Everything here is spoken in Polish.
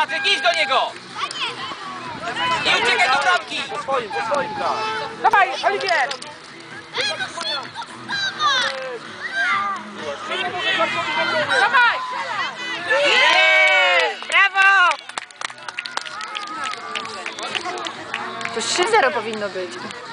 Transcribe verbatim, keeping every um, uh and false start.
Patryk, idź do niego! I uciekaj do bramki! Po swoim, po swoim graj. Dawaj, Oliwier! Dawaj! Brawo! To trzy zero powinno być.